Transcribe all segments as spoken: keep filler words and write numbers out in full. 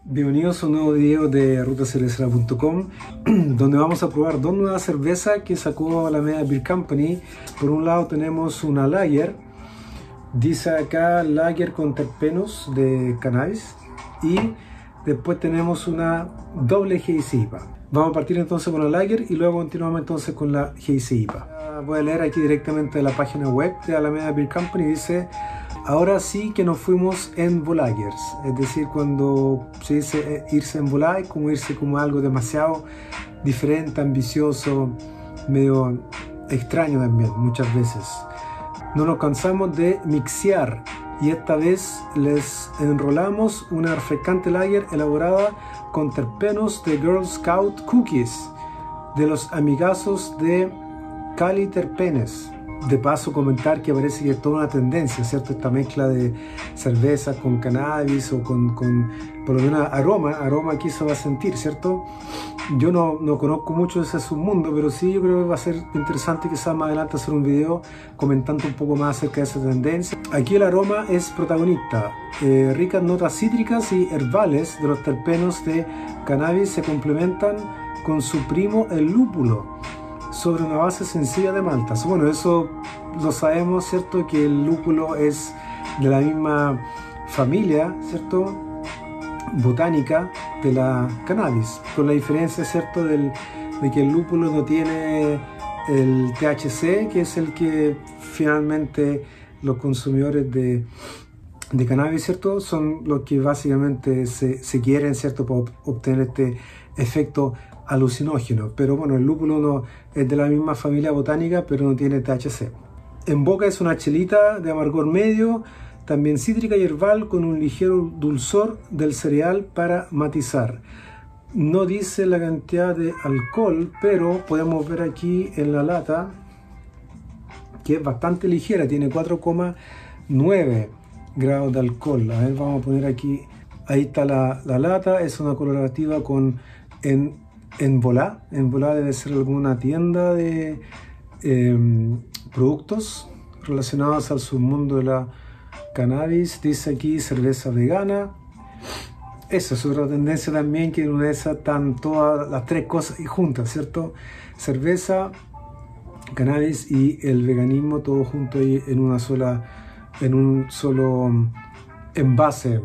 Bienvenidos a un nuevo video de ruta cervecera punto com, donde vamos a probar dos nuevas cervezas que sacó Alameda Beer Company. Por un lado tenemos una Lager, dice acá Lager con terpenos de cannabis, y después tenemos una doble Hazy I P A. Vamos a partir entonces con la Lager y luego continuamos entonces con la Hazy I P A. Voy a leer aquí directamente de la página web de Alameda Beer Company. Dice: ahora sí que nos fuimos en volagers, es decir, cuando se dice irse en volar es como irse como algo demasiado diferente, ambicioso, medio extraño también muchas veces. No nos cansamos de mixear y esta vez les enrolamos una refrescante lager elaborada con terpenos de Girl Scout Cookies, de los amigazos de Cali Terpenes. De paso comentar que parece que es toda una tendencia, ¿cierto? Esta mezcla de cerveza con cannabis o con, con por lo menos aroma, aroma aquí se va a sentir, ¿cierto? Yo no, no conozco mucho de ese submundo, pero sí yo creo que va a ser interesante quizás más adelante hacer un video comentando un poco más acerca de esa tendencia. Aquí el aroma es protagonista, eh, ricas notas cítricas y herbales de los terpenos de cannabis se complementan con su primo el lúpulo, sobre una base sencilla de maltas. Bueno, eso lo sabemos, ¿cierto? Que el lúpulo es de la misma familia, ¿cierto? Botánica de la cannabis, con la diferencia, ¿cierto? Del, de que el lúpulo no tiene el T H C, que es el que finalmente los consumidores de, de cannabis, ¿cierto? Son los que básicamente se, se quieren, ¿cierto? Para obtener este efecto alucinógeno. Pero bueno, el lúpulo no es de la misma familia botánica, pero no tiene T H C. En boca es una chelita de amargor medio, también cítrica y herbal, con un ligero dulzor del cereal para matizar. No dice la cantidad de alcohol, pero podemos ver aquí en la lata que es bastante ligera, tiene cuatro coma nueve grados de alcohol. A ver, vamos a poner aquí, ahí está la, la lata, es una colorativa con en En Volá, en Volá debe ser alguna tienda de eh, productos relacionados al submundo de la cannabis. Dice aquí cerveza vegana. Esa es otra tendencia también, que en una de esas están todas las tres cosas juntas, ¿cierto? Cerveza, cannabis y el veganismo, todo junto ahí en una sola, en un solo envase.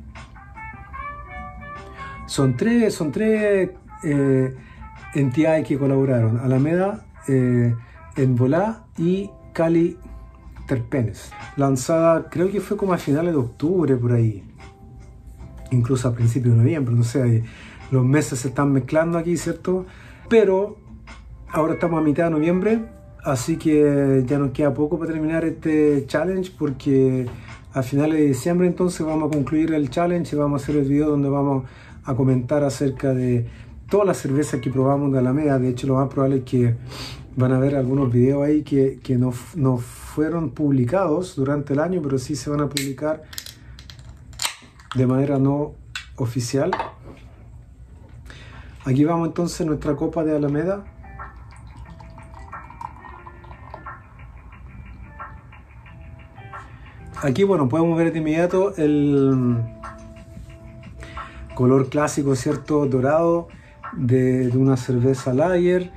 Son tres, son tres Eh, entidades que colaboraron: Alameda, eh, En Volá y Cali Terpenes. Lanzada creo que fue como a finales de octubre, por ahí, incluso a principios de noviembre, no sé, los meses se están mezclando aquí, ¿cierto? Pero ahora estamos a mitad de noviembre, así que ya nos queda poco para terminar este challenge, porque a finales de diciembre entonces vamos a concluir el challenge y vamos a hacer el video donde vamos a comentar acerca de todas las cervezas que probamos de Alameda. De hecho, lo más probable es que van a ver algunos videos ahí que, que no, no fueron publicados durante el año, pero sí se van a publicar de manera no oficial. Aquí vamos entonces nuestra copa de Alameda. Aquí, bueno, podemos ver de inmediato el color clásico, ¿cierto? Dorado de, de una cerveza Lager.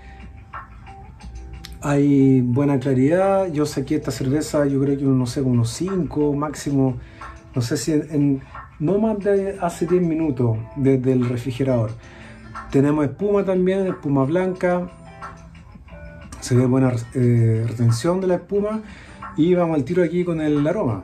Hay buena claridad. Yo saqué esta cerveza, yo creo que no sé, unos cinco máximo, no sé si en, en no más de hace diez minutos desde el refrigerador. Tenemos espuma también, espuma blanca, se ve buena eh, retención de la espuma. Y vamos al tiro aquí con el aroma.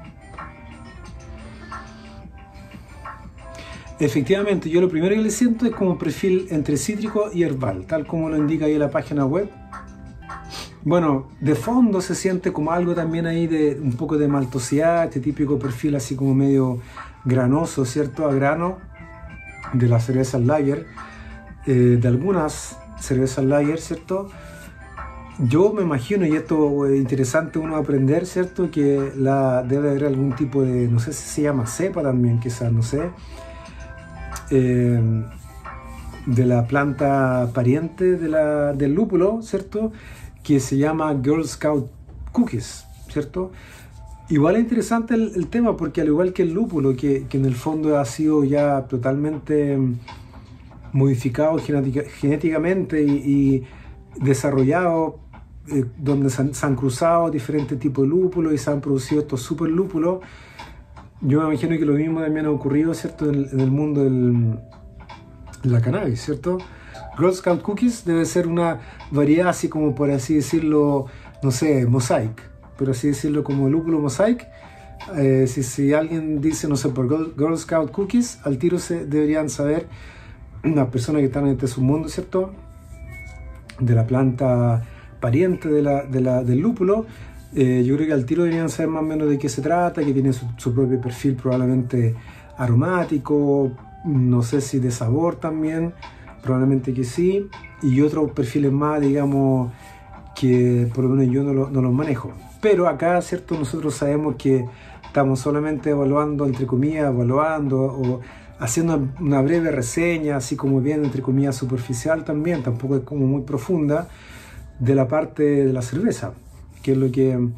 Efectivamente, yo lo primero que le siento es como un perfil entre cítrico y herbal, tal como lo indica ahí la página web. Bueno, de fondo se siente como algo también ahí de un poco de maltosidad, este típico perfil así como medio granoso, ¿cierto? A grano de las cervezas Lager, eh, de algunas cervezas Lager, ¿cierto? Yo me imagino, y esto es interesante uno aprender, ¿cierto? Que la, debe haber algún tipo de, no sé si se llama cepa también, quizás, no sé. Eh, de la planta pariente de la, del lúpulo, ¿cierto? Que se llama Girl Scout Cookies, ¿cierto? Igual es interesante el, el tema porque al igual que el lúpulo, que, que en el fondo ha sido ya totalmente modificado genética, genéticamente y, y desarrollado, eh, donde se han, se han cruzado diferentes tipos de lúpulos y se han producido estos super lúpulos. Yo me imagino que lo mismo también ha ocurrido, ¿cierto?, en el, en el mundo del, de la cannabis, ¿cierto? Girl Scout Cookies debe ser una variedad así como, por así decirlo, no sé, mosaic, pero así decirlo como lúpulo mosaic. Eh, si, si alguien dice, no sé, por Girl, Girl Scout Cookies, al tiro se deberían saber las personas que están en este submundo, ¿cierto?, de la planta pariente de la, de la, del lúpulo. Eh, yo creo que al tiro deberían saber más o menos de qué se trata, que tiene su, su propio perfil probablemente aromático, no sé si de sabor también, probablemente que sí, y otros perfiles más, digamos, que por lo menos yo no, lo, no los manejo. Pero acá, ¿cierto?, nosotros sabemos que estamos solamente evaluando, entre comillas, evaluando o haciendo una breve reseña, así como bien, entre comillas, superficial también, tampoco es como muy profunda, de la parte de la cerveza, que es lo que,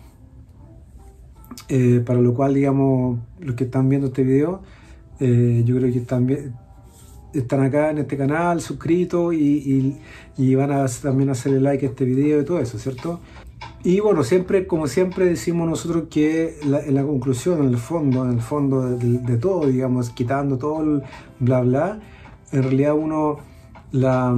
eh, para lo cual, digamos, los que están viendo este video, eh, yo creo que están, están acá en este canal, suscritos, y, y, y van a también hacerle like a este video y todo eso, ¿cierto? Y bueno, siempre, como siempre decimos nosotros, que la, en la conclusión, en el fondo, en el fondo de, de todo, digamos, quitando todo el bla bla, en realidad uno, la,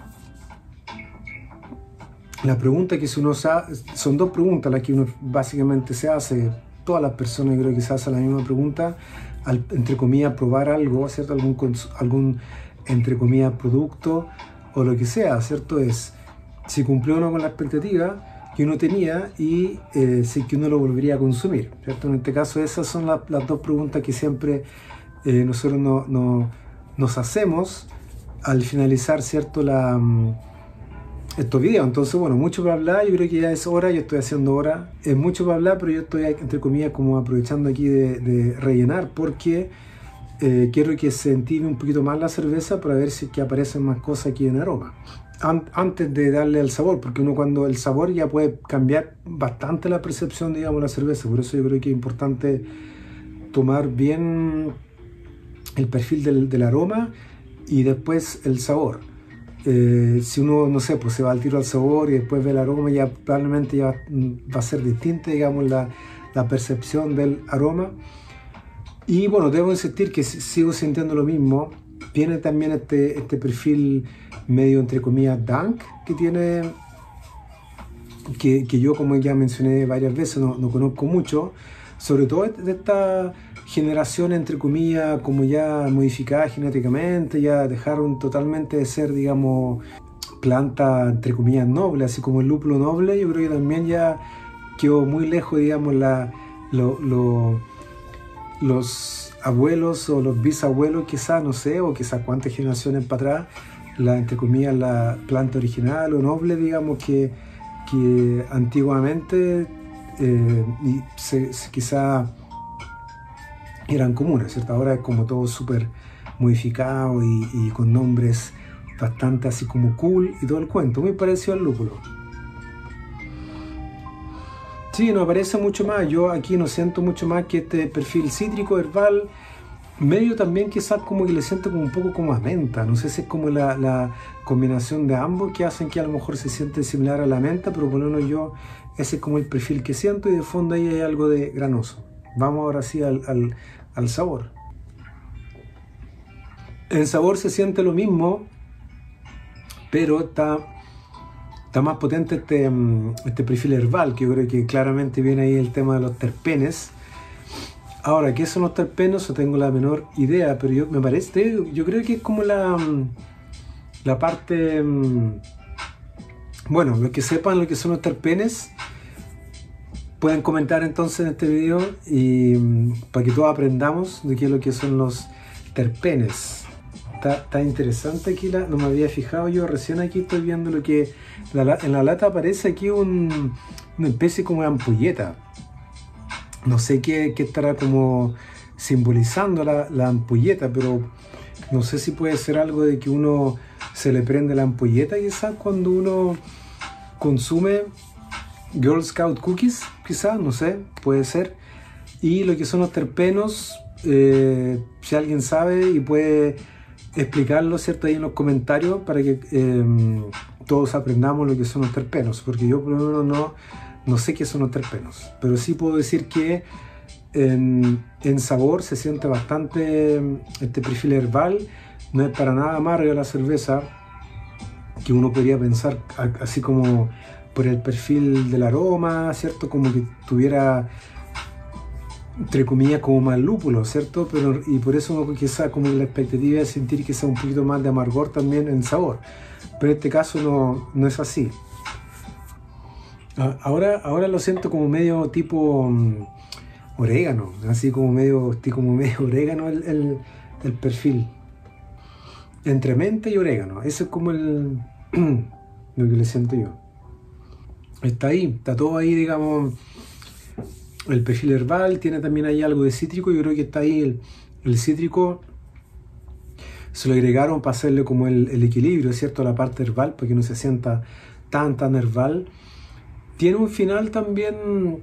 la pregunta que si uno se hace, son dos preguntas las que uno básicamente se hace, todas las personas creo que se hacen la misma pregunta, al, entre comillas, probar algo, ¿cierto? Algún, algún, entre comillas, producto o lo que sea, ¿cierto? Es si cumplió uno con la expectativa que uno tenía y eh, si que uno lo volvería a consumir, ¿cierto? En este caso esas son la, las dos preguntas que siempre eh, nosotros no, no, nos hacemos al finalizar, ¿cierto?, la, um, estos videos. Entonces, bueno, mucho para hablar, yo creo que ya es hora, yo estoy haciendo hora, es mucho para hablar, pero yo estoy, entre comillas, como aprovechando aquí de, de rellenar, porque eh, quiero que se entine un poquito más la cerveza para ver si que aparecen más cosas aquí en aroma antes de darle el sabor, porque uno cuando el sabor ya puede cambiar bastante la percepción, digamos, de la cerveza. Por eso yo creo que es importante tomar bien el perfil del, del aroma y después el sabor. Eh, si uno, no sé, pues se va al tiro al sabor y después ve el aroma, ya probablemente ya va a ser distinta, digamos, la, la percepción del aroma. Y bueno, debo insistir que sigo sintiendo lo mismo. Tiene también este, este perfil medio, entre comillas, dank, que tiene, que, que yo, como ya mencioné varias veces, no, no conozco mucho, sobre todo de esta generación, entre comillas, como ya modificada genéticamente, ya dejaron totalmente de ser, digamos, planta, entre comillas, noble, así como el lúpulo noble. Yo creo que también ya quedó muy lejos, digamos, la, lo, lo, los abuelos o los bisabuelos, quizás, no sé, o quizás cuántas generaciones para atrás, la, entre comillas, la planta original o noble, digamos, que, que antiguamente eh, se, se, quizá eran comunes, ¿cierto? Ahora es como todo súper modificado y, y con nombres bastante así como cool y todo el cuento, muy parecido al lúpulo. Sí, nos parece mucho más, yo aquí no siento mucho más que este perfil cítrico, herbal, medio también quizás como que le siento como un poco como a menta, no sé si es como la, la combinación de ambos que hacen que a lo mejor se siente similar a la menta, pero por lo menos yo, ese es como el perfil que siento, y de fondo ahí hay algo de granoso. Vamos ahora sí al, al, al sabor. El sabor se siente lo mismo, pero está, está más potente este, este perfil herbal, que yo creo que claramente viene ahí el tema de los terpenes. Ahora, ¿qué son los terpenos? No tengo la menor idea, pero yo me parece, yo creo que es como la, la parte, bueno, los que sepan lo que son los terpenes, pueden comentar entonces en este video y para que todos aprendamos de qué es lo que son los terpenes. Está, está interesante aquí, la, no me había fijado yo, recién aquí estoy viendo lo que, la, en la lata aparece aquí un, una especie como de ampolleta. No sé qué, qué estará como simbolizando la, la ampolleta, pero no sé si puede ser algo de que uno se le prende la ampolleta quizás cuando uno consume Girl Scout Cookies, quizás, no sé, puede ser. Y lo que son los terpenos, eh, si alguien sabe y puede explicarlo, ¿cierto? Ahí en los comentarios para que eh, todos aprendamos lo que son los terpenos, porque yo por lo menos no, no sé qué son los terpenos, pero sí puedo decir que en, en sabor se siente bastante este perfil herbal, no es para nada amarga la cerveza, que uno podría pensar así como por el perfil del aroma, ¿cierto? Como que tuviera, entre comillas, como más lúpulo, ¿cierto? Pero, y por eso uno quizá como la expectativa de sentir quizá un poquito más de amargor también en sabor. Pero en este caso no, no es así. Ahora, ahora lo siento como medio tipo um, orégano, así como medio, como medio orégano el, el, el perfil. Entre menta y orégano, eso es como el, lo que le siento yo. Está ahí, está todo ahí, digamos. El perfil herbal tiene también ahí algo de cítrico. Yo creo que está ahí el, el cítrico. Se lo agregaron para hacerle como el, el equilibrio, ¿cierto? La parte herbal, para que no se sienta tan, tan herbal. Tiene un final también.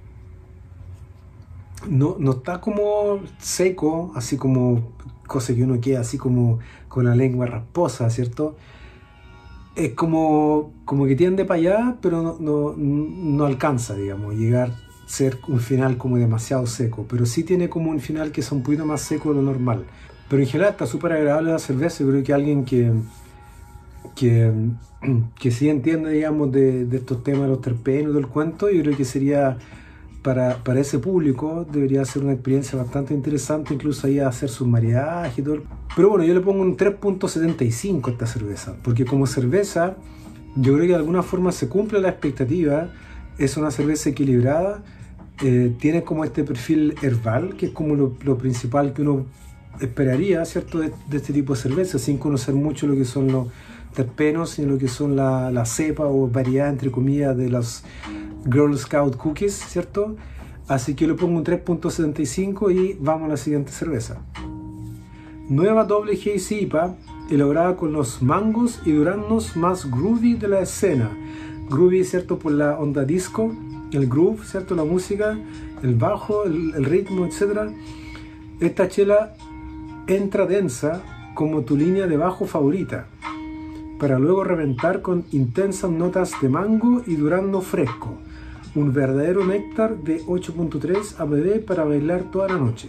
No, no está como seco, así como cosa que uno queda así como con la lengua rasposa, ¿cierto? Es como, como que tiende para allá, pero no, no, no alcanza, digamos, llegar a ser un final como demasiado seco, pero sí tiene como un final que es un poquito más seco de lo normal. Pero en general está súper agradable la cerveza. Yo creo que alguien que, que, que sí entiende, digamos, de, de estos temas de los terpenos, del cuento, yo creo que sería para, para ese público, debería ser una experiencia bastante interesante, incluso ahí hacer sus maridajes y todo. Pero bueno, yo le pongo un tres punto setenta y cinco a esta cerveza, porque como cerveza, yo creo que de alguna forma se cumple la expectativa. Es una cerveza equilibrada, eh, tiene como este perfil herbal, que es como lo, lo principal que uno esperaría, ¿cierto? De, de este tipo de cerveza, sin conocer mucho lo que son los terpenos y lo que son la, la cepa o variedad, entre comillas, de las Girl Scout Cookies, ¿cierto? Así que le pongo un tres punto setenta y cinco y vamos a la siguiente cerveza. Nueva doble Hazy I P A, elaborada con los mangos y duraznos más groovy de la escena. Groovy, ¿cierto? Por la onda disco, el groove, ¿cierto? La música, el bajo, el, el ritmo, etcétera. Esta chela entra densa como tu línea de bajo favorita, para luego reventar con intensas notas de mango y durazno fresco. Un verdadero néctar de ocho punto tres A B V para bailar toda la noche.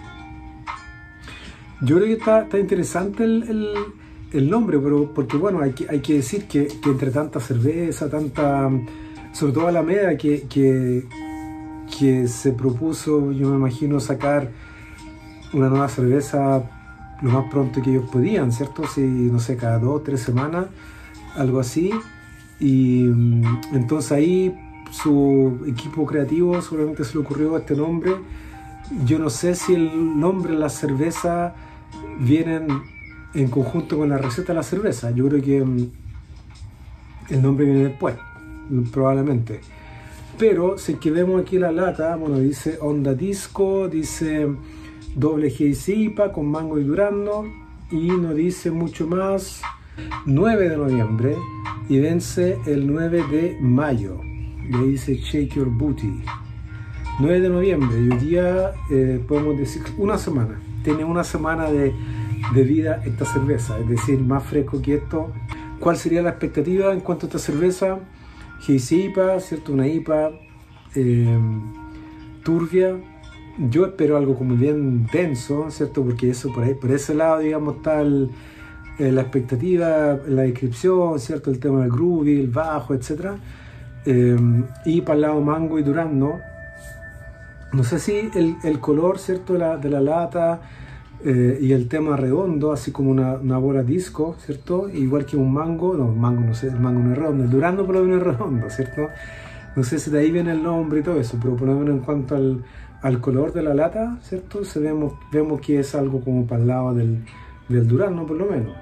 Yo creo que está, está interesante el, el, el nombre, pero porque bueno, hay que, hay que decir que, que entre tanta cerveza, tanta, sobre todo Alameda, que, que, que se propuso, yo me imagino, sacar una nueva cerveza lo más pronto que ellos podían, ¿cierto? Si, no sé, cada dos o tres semanas, algo así. Y entonces ahí su equipo creativo seguramente se le ocurrió este nombre. Yo no sé si el nombre de la cerveza vienen en conjunto con la receta de la cerveza. Yo creo que el nombre viene después, probablemente. Pero si es que vemos aquí la lata, bueno, dice onda disco, dice doble Hazy I P A con mango y durazno, y no dice mucho más. nueve de noviembre y vence el nueve de mayo. Y ahí dice Shake Your Booty. nueve de noviembre, y hoy día eh, podemos decir una semana. Tiene una semana de, de vida esta cerveza, es decir, más fresco que esto. ¿Cuál sería la expectativa en cuanto a esta cerveza? Hazy I P A, ¿cierto? Una I P A eh, turbia. Yo espero algo como bien denso, ¿cierto? Porque eso por ahí, por ese lado, digamos, está el, eh, la expectativa, la descripción, ¿cierto? El tema del groovy, el bajo, etcétera. Eh, y para el lado mango y durazno. No sé si el, el color, ¿cierto? De la, de la lata eh, y el tema redondo, así como una, una bola disco, ¿cierto? Igual que un mango, no, mango no sé, el mango no es redondo, el durazno por lo menos es redondo, ¿cierto? No sé si de ahí viene el nombre y todo eso, pero por lo menos en cuanto al, al color de la lata, ¿cierto? Se vemos, vemos que es algo como para el lado del, del durazno, por lo menos.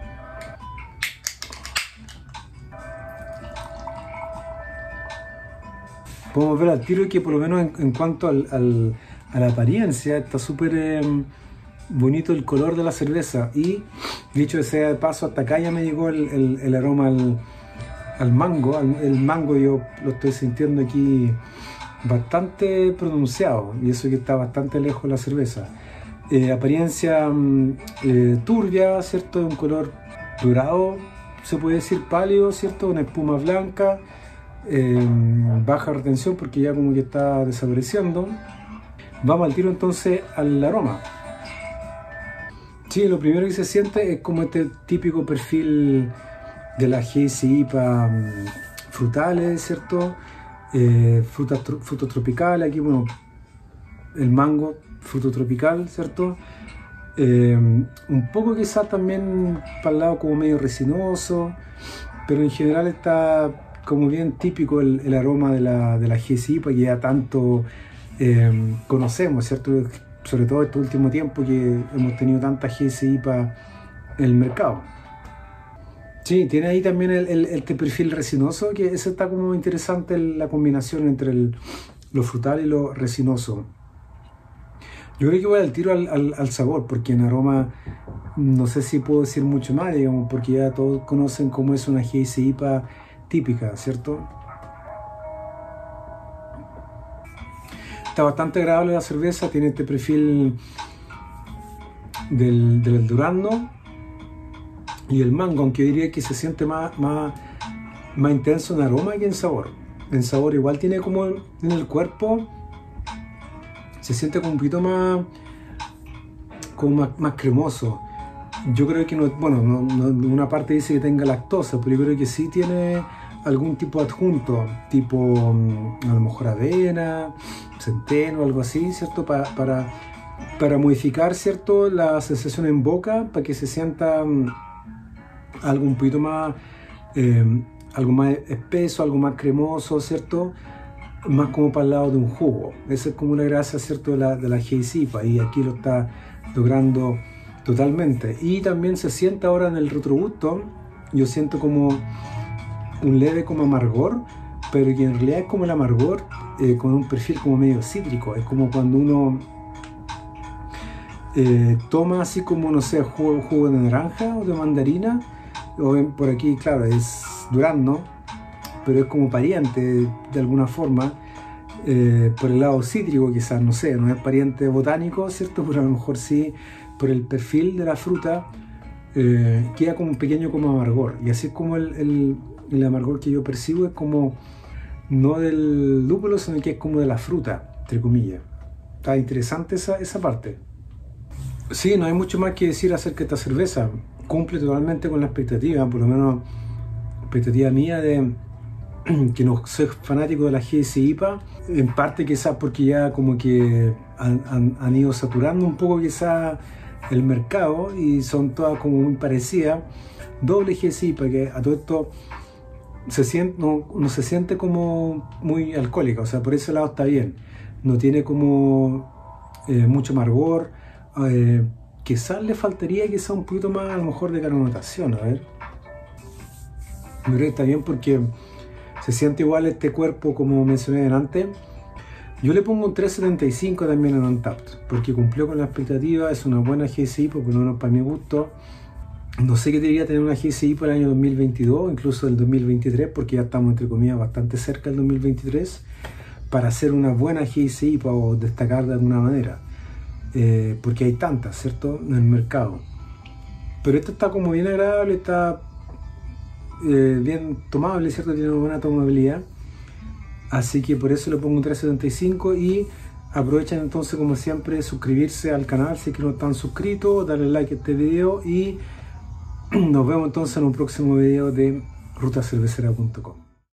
Podemos ver al tiro que por lo menos en, en cuanto al, al, a la apariencia está súper eh, bonito el color de la cerveza, y dicho sea de paso, hasta acá ya me llegó el, el, el aroma al, al mango. Al, el mango yo lo estoy sintiendo aquí bastante pronunciado, y eso que está bastante lejos de la cerveza. Eh, apariencia eh, turbia, ¿cierto? De un color dorado, se puede decir pálido, ¿cierto? Una espuma blanca, eh, baja retención porque ya como que está desapareciendo. Vamos al tiro entonces al aroma. Sí, lo primero que se siente es como este típico perfil de las Hazy I P A frutales, ¿cierto? Eh, frutas, frutos tropicales, aquí bueno, el mango, fruto tropical, ¿cierto? Eh, un poco quizás también para el lado como medio resinoso, pero en general está como bien típico el, el aroma de la, de la Hazy I P A que ya tanto eh, conocemos, ¿cierto? Sobre todo este último tiempo que hemos tenido tantas Hazy I P A en el mercado. Sí, tiene ahí también el, el, este perfil resinoso, que ese está como interesante, la combinación entre el, lo frutal y lo resinoso. Yo creo que voy al tiro al, al, al sabor, porque en aroma no sé si puedo decir mucho más, digamos, porque ya todos conocen cómo es una Hazy I P A típica, ¿cierto? Está bastante agradable la cerveza, tiene este perfil del, del durazno y el mango, aunque diría que se siente más, más, más intenso en aroma que en sabor. En sabor igual tiene como en el cuerpo, se siente como un poquito más, como más, más cremoso. Yo creo que, no, bueno, no, no, una parte dice que tenga lactosa, pero yo creo que sí tiene algún tipo de adjunto, tipo a lo mejor avena, centeno, algo así, ¿cierto? Para, para, para modificar, ¿cierto? La sensación en boca, para que se sienta algo un poquito más, eh, algo más espeso, algo más cremoso, ¿cierto? Más como para el lado de un jugo. Esa es como la gracia, ¿cierto? De la, de la Hazy I P A, y aquí lo está logrando totalmente. Y también se siente ahora en el retrogusto, yo siento como un leve como amargor, pero que en realidad es como el amargor eh, con un perfil como medio cítrico. Es como cuando uno eh, toma así como, no sé, jugo, jugo de naranja o de mandarina, o en, por aquí, claro, es durazno, pero es como pariente de alguna forma, eh, por el lado cítrico quizás, no sé, no es pariente botánico, ¿cierto? Pero a lo mejor sí, por el perfil de la fruta, eh, queda como un pequeño como amargor, y así es como el, el, el amargor que yo percibo, es como no del lúpulo, sino que es como de la fruta, entre comillas. Está interesante esa, esa parte. Sí, no hay mucho más que decir acerca de esta cerveza, cumple totalmente con la expectativa, por lo menos expectativa mía de que no soy fanático de la Hazy I P A, en parte quizás porque ya como que han, han, han ido saturando un poco quizás el mercado y son todas como muy parecidas. Doble Hazy I P A, que a todo esto se siente, no, no se siente como muy alcohólica, o sea, por ese lado está bien, no tiene como eh, mucho amargor, eh, quizás le faltaría quizás un poquito más a lo mejor de carbonatación, a ver. Yo creo que está bien porque se siente igual este cuerpo como mencioné antes. Yo le pongo un tres setenta y cinco también en Untappd, porque cumplió con la expectativa, es una buena Hazy I P A, por lo menos para mi gusto. No sé qué debería tener una Hazy I P A el año dos mil veintidós, incluso el dos mil veintitrés, porque ya estamos entre comillas bastante cerca del dos mil veintitrés, para hacer una buena Hazy I P A o destacar de alguna manera. Eh, porque hay tantas, ¿cierto?, en el mercado. Pero esta está como bien agradable, está eh, bien tomable, ¿cierto?, tiene una buena tomabilidad. Así que por eso le pongo un tres setenta y cinco, y aprovechen entonces como siempre suscribirse al canal si es que no están suscritos, darle like a este video y nos vemos entonces en un próximo video de ruta cervecera punto com.